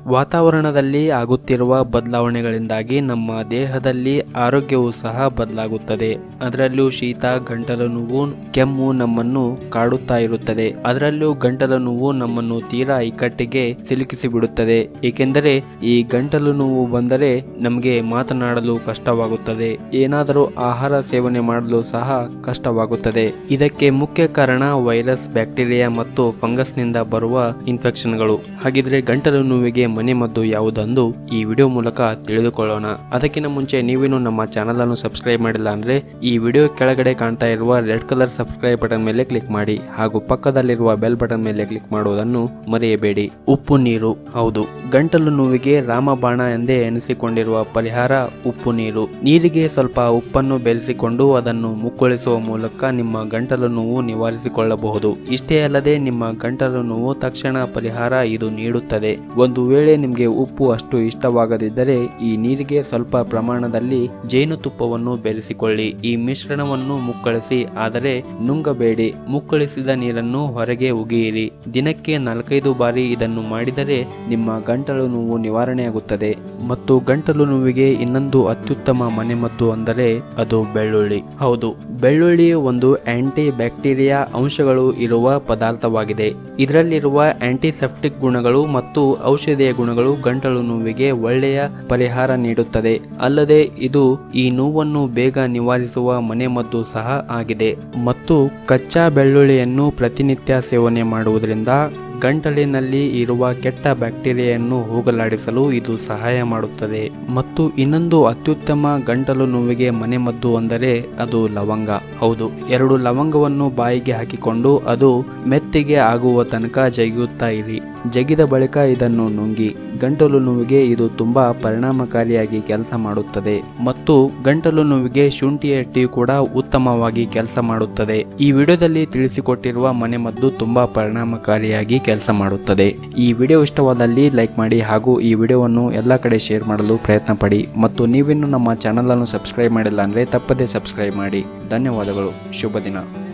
ವಾತಾವರಣದಲ್ಲಿ ಆಗುತ್ತಿರುವ ಬದಲಾವಣೆಗಳಿಂದಾಗಿ ನಮ್ಮ ದೇಹದಲ್ಲಿ ಆರೋಗ್ಯವೂ ಸಹ ಬದಲಾಗುತ್ತದೆ. ಅದರಲ್ಲೂ ಶೀತ, ಗಂಟಲು ನೋವು, ಕೆಮ್ಮು ನಮ್ಮನ್ನು ಕಾಡುತ್ತಾ ಇರುತ್ತದೆ. ಅದರಲ್ಲೂ ಗಂಟಲು ನೋವು ನಮ್ಮನ್ನು ತೀರಾ ಇಕ್ಕಟ್ಟಿಗೆ ಸಿಲುಕಿಸಿ ಬಿಡುತ್ತದೆ. ಏಕೆಂದರೆ ಈ ಗಂಟಲು ನೋವು ಬಂದರೆ ನಮಗೆ ಮಾತನಾಡಲು ಕಷ್ಟವಾಗುತ್ತದೆ, ಏನಾದರೂ ಆಹಾರ ಸೇವನೆ ಮಾಡಲು ಸಹ ಕಷ್ಟವಾಗುತ್ತದೆ. ಇದಕ್ಕೆ ಮುಖ್ಯ ಕಾರಣ ವೈರಸ್, ಬ್ಯಾಕ್ಟೀರಿಯಾ ಮತ್ತು ಫಂಗಸ್ ನಿಂದ ಬರುವ ಇನ್ಫೆಕ್ಷನ್ಗಳು. ಹಾಗಿದ್ರೆ ಗಂಟಲು ನೋವಿಗೆ ಮನೆಮದ್ದು ಯಾವುದೆಂದು ಈ ವಿಡಿಯೋ ಮೂಲಕ ತಿಳಿದುಕೊಳ್ಳೋಣ. ಅದಕ್ಕಿಂತ ಮುಂಚೆ ನೀವೇನು ನಮ್ಮ ಚಾನಲ್ ಅನ್ನು ಸಬ್ಸ್ಕ್ರೈಬ್ ಮಾಡಿಲ್ಲ ಅಂದ್ರೆ ಈ ವಿಡಿಯೋ ಕೆಳಗಡೆ ಕಾಣ್ತಾ ಇರುವ ರೆಡ್ ಕಲರ್ ಸಬ್ಸ್ಕ್ರೈಬ್ ಬಟನ್ ಮೇಲೆ ಕ್ಲಿಕ್ ಮಾಡಿ ಹಾಗೂ ಪಕ್ಕದಲ್ಲಿರುವ ಬೆಲ್ ಬಟನ್ ಮೇಲೆ ಕ್ಲಿಕ್ ಮಾಡುವುದನ್ನು ಮರೆಯಬೇಡಿ. ಉಪ್ಪು ನೀರು. ಹೌದು, ಗಂಟಲು ನೋವಿಗೆ ರಾಮಬಾಣ ಎಂದೇ ಎನಿಸಿಕೊಂಡಿರುವ ಪರಿಹಾರ ಉಪ್ಪು ನೀರು. ನೀರಿಗೆ ಸ್ವಲ್ಪ ಉಪ್ಪನ್ನು ಬೆರೆಸಿಕೊಂಡು ಅದನ್ನು ಮುಕ್ಕಳಿಸುವ ಮೂಲಕ ನಿಮ್ಮ ಗಂಟಲು ನೋವು ನಿವಾರಿಸಿಕೊಳ್ಳಬಹುದು. ಇಷ್ಟೇ ಅಲ್ಲದೆ ನಿಮ್ಮ ಗಂಟಲು ನೋವು ತಕ್ಷಣ ಪರಿಹಾರ ಇದು ನೀಡುತ್ತದೆ. ಒಂದು ವೇಳೆ ನಿಮಗೆ ಉಪ್ಪು ಅಷ್ಟು ಇಷ್ಟವಾಗದಿದ್ದರೆ ಈ ನೀರಿಗೆ ಸ್ವಲ್ಪ ಪ್ರಮಾಣದಲ್ಲಿ ಜೇನುತುಪ್ಪವನ್ನು ಬೆರೆಸಿಕೊಳ್ಳಿ. ಈ ಮಿಶ್ರಣವನ್ನು ಮುಕ್ಕಳಿಸಿ, ಆದರೆ ನುಂಗಬೇಡಿ. ಮುಕ್ಕಳಿಸಿದ ನೀರನ್ನು ಹೊರಗೆ ಉಗಿಯಿರಿ. ದಿನಕ್ಕೆ 4-5 ಬಾರಿ ಇದನ್ನು ಮಾಡಿದರೆ ನಿಮ್ಮ ಗಂಟಲು ನೋವು ನಿವಾರಣೆಯಾಗುತ್ತದೆ. ಮತ್ತು ಗಂಟಲು ನೋವಿಗೆ ಇನ್ನೊಂದು ಅತ್ಯುತ್ತಮ ಮನೆಮದ್ದು ಅಂದರೆ ಅದು ಬೆಳ್ಳುಳ್ಳಿ. ಹೌದು, ಬೆಳ್ಳುಳ್ಳಿ ಒಂದು ಆಂಟಿ ಬ್ಯಾಕ್ಟೀರಿಯಾ ಅಂಶಗಳು ಇರುವ ಪದಾರ್ಥವಾಗಿದೆ. ಇದರಲ್ಲಿರುವ ಆಂಟಿಸೆಪ್ಟಿಕ್ ಗುಣಗಳು ಮತ್ತು ಔಷಧೀಯ ಗುಣಗಳು ಗಂಟಲು ನೋವಿಗೆ ಒಳ್ಳೆಯ ಪರಿಹಾರ ನೀಡುತ್ತದೆ. ಅಲ್ಲದೆ ಇದು ಈ ನೋವನ್ನು ಬೇಗ ನಿವಾರಿಸುವ ಮನೆಮದ್ದು ಸಹ ಆಗಿದೆ. ಮತ್ತು ಕಚ್ಚಾ ಬೆಳ್ಳುಳ್ಳಿಯನ್ನು ಪ್ರತಿನಿತ್ಯ ಸೇವನೆ ಮಾಡುವುದರಿಂದ ಗಂಟಲಿನಲ್ಲಿ ಇರುವ ಕೆಟ್ಟ ಬ್ಯಾಕ್ಟೀರಿಯಾವನ್ನು ಹೋಗಲಾಡಿಸಲು ಇದು ಸಹಾಯ ಮಾಡುತ್ತದೆ. ಮತ್ತು ಇನ್ನೊಂದು ಅತ್ಯುತ್ತಮ ಗಂಟಲು ನೋವಿಗೆ ಮನೆಮದ್ದು ಅಂದರೆ ಅದು ಲವಂಗ. ಹೌದು, 2 ಲವಂಗವನ್ನು ಬಾಯಿಗೆ ಹಾಕಿಕೊಂಡು ಅದು ಮೆತ್ತಿಗೆ ಆಗುವ ತನಕ ಜಗಿಯುತ್ತಾ ಇರಿ. ಜಗಿದ ಬಳಿಕ ಇದನ್ನು ನುಂಗಿ. ಗಂಟಲು ನೋವಿಗೆ ಇದು ತುಂಬಾ ಪರಿಣಾಮಕಾರಿಯಾಗಿ ಕೆಲಸ ಮಾಡುತ್ತದೆ. ಮತ್ತು ಗಂಟಲು ನೋವಿಗೆ ಶುಂಠಿಯ ಟೀ ಕೂಡ ಉತ್ತಮವಾಗಿ ಕೆಲಸ ಮಾಡುತ್ತದೆ. ಈ ವಿಡಿಯೋದಲ್ಲಿ ತಿಳಿಸಿಕೊಟ್ಟಿರುವ ಮನೆಮದ್ದು ತುಂಬಾ ಪರಿಣಾಮಕಾರಿಯಾಗಿ ಕೆಲಸ ಮಾಡುತ್ತದೆ. ಈ ವಿಡಿಯೋ ಇಷ್ಟವಾದಲ್ಲಿ ಲೈಕ್ ಮಾಡಿ ಹಾಗೂ ಈ ವಿಡಿಯೋವನ್ನು ಎಲ್ಲ ಕಡೆ ಶೇರ್ ಮಾಡಲು ಪ್ರಯತ್ನ ಪಡಿ. ಮತ್ತು ನೀವಿನ್ನು ನಮ್ಮ ಚಾನಲ್ ಅನ್ನು ಸಬ್ಸ್ಕ್ರೈಬ್ ಮಾಡಿಲ್ಲ ಅಂದ್ರೆ ತಪ್ಪದೇ ಸಬ್ಸ್ಕ್ರೈಬ್ ಮಾಡಿ. ಧನ್ಯವಾದಗಳು. ಶುಭ ದಿನ.